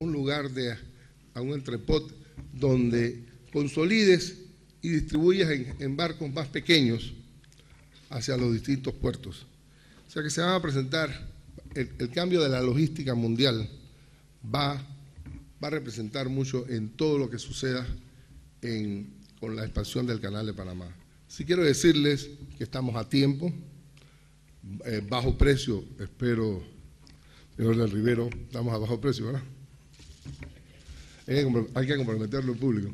un lugar, a un entrepot donde consolides y distribuyas en barcos más pequeños hacia los distintos puertos. O sea que se van a presentar, el cambio de la logística mundial va a representar mucho en todo lo que suceda con la expansión del Canal de Panamá. Sí quiero decirles que estamos a tiempo, bajo precio, espero, señor del Rivero, estamos a bajo precio, ¿verdad? Hay que comprometerlo en público.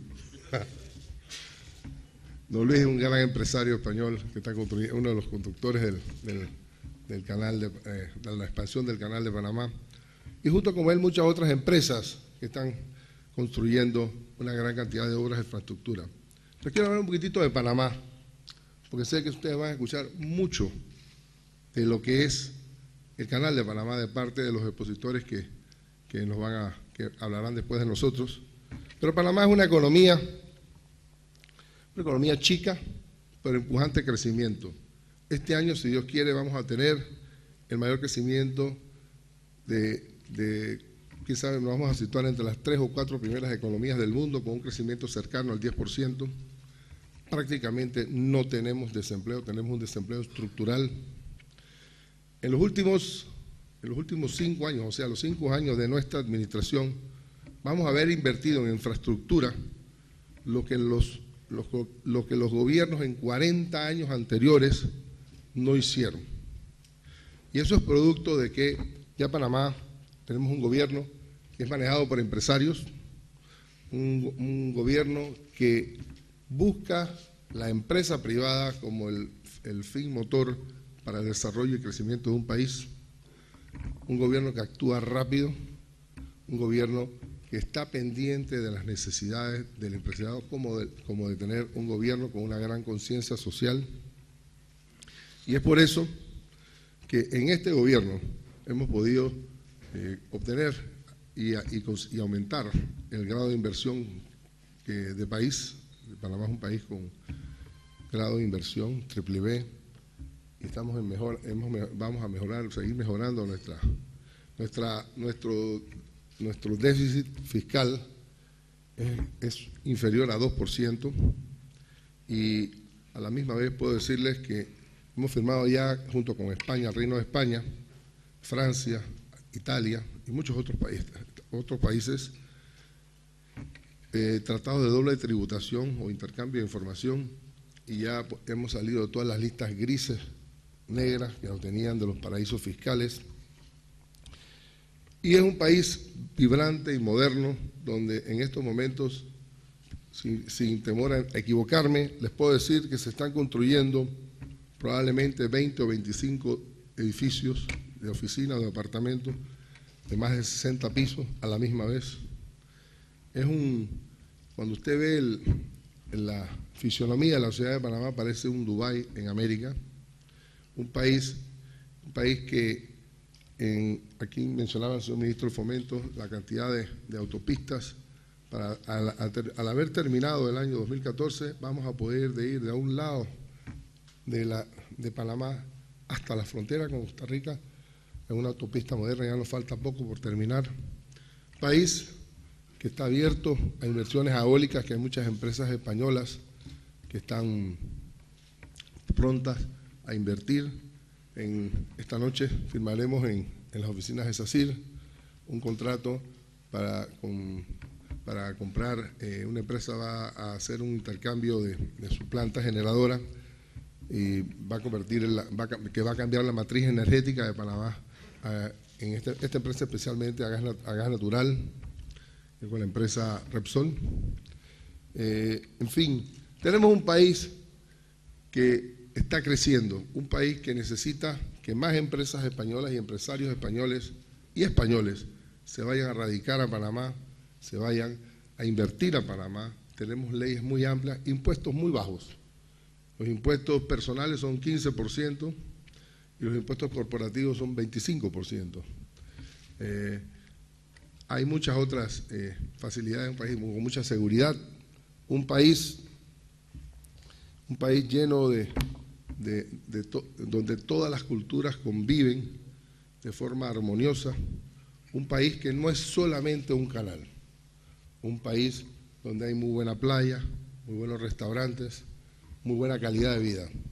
Don Luis es un gran empresario español que está construyendo, uno de los conductores del canal de la expansión del Canal de Panamá, y junto con él muchas otras empresas que están construyendo una gran cantidad de obras de infraestructura. Les quiero hablar un poquitito de Panamá, porque sé que ustedes van a escuchar mucho de lo que es el Canal de Panamá de parte de los expositores que hablarán después de nosotros. Pero Panamá es una economía chica, pero empujante crecimiento. Este año, si Dios quiere, vamos a tener el mayor crecimiento quién sabe, nos vamos a situar entre las 3 o 4 primeras economías del mundo con un crecimiento cercano al 10%. Prácticamente no tenemos desempleo, tenemos un desempleo estructural. En los últimos 5 años, o sea, los 5 años de nuestra administración, vamos a haber invertido en infraestructura lo que los gobiernos en 40 años anteriores no hicieron. Y eso es producto de que ya Panamá tenemos un gobierno que es manejado por empresarios, un gobierno que busca la empresa privada como el fin motor para el desarrollo y crecimiento de un país, un gobierno que actúa rápido, un gobierno que está pendiente de las necesidades del empresariado, como de tener un gobierno con una gran conciencia social. Y es por eso que en este gobierno hemos podido obtener y aumentar el grado de inversión de país. Panamá es un país con grado de inversión BBB, y estamos vamos a mejorar, seguir mejorando nuestro déficit fiscal es inferior a 2%, y a la misma vez puedo decirles que hemos firmado ya junto con España, Reino de España, Francia, Italia y muchos otros países tratados de doble tributación o intercambio de información, y ya hemos salido de todas las listas grises, negras que nos tenían de los paraísos fiscales. Y es un país vibrante y moderno, donde en estos momentos, sin temor a equivocarme, les puedo decir que se están construyendo probablemente 20 o 25 edificios de oficina o de apartamentos de más de 60 pisos a la misma vez. Cuando usted ve la fisionomía de la ciudad de Panamá, parece un Dubái en América, un país que aquí mencionaba el señor ministro del Fomento la cantidad de autopistas. Al haber terminado el año 2014, vamos a poder ir de un lado de Panamá hasta la frontera con Costa Rica en una autopista moderna. Ya nos falta poco por terminar. País que está abierto a inversiones eólicas, que hay muchas empresas españolas que están prontas a invertir. Esta noche firmaremos en las oficinas de SACIR un contrato para comprar, una empresa va a hacer un intercambio de su planta generadora y va a cambiar la matriz energética de Panamá en esta empresa, especialmente a gas natural, con la empresa Repsol. En fin, tenemos un país que está creciendo, un país que necesita que más empresas españolas y empresarios españoles se vayan a radicar a Panamá, se vayan a invertir a Panamá. Tenemos leyes muy amplias, impuestos muy bajos. Los impuestos personales son 15% y los impuestos corporativos son 25%. Hay muchas otras facilidades, un país con mucha seguridad, un país lleno donde todas las culturas conviven de forma armoniosa, un país que no es solamente un canal, un país donde hay muy buena playa, muy buenos restaurantes, muy buena calidad de vida.